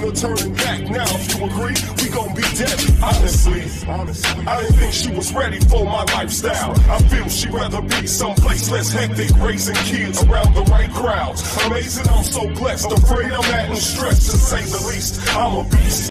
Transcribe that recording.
no turning back. Now, if you agree, we gon' be dead. Honestly, I didn't think she was ready for my lifestyle. I feel she'd rather be someplace less hectic, raising kids around the right crowds. Amazing, I'm so blessed. Afraid I'm at and stressed, to say the least. I'm a beast.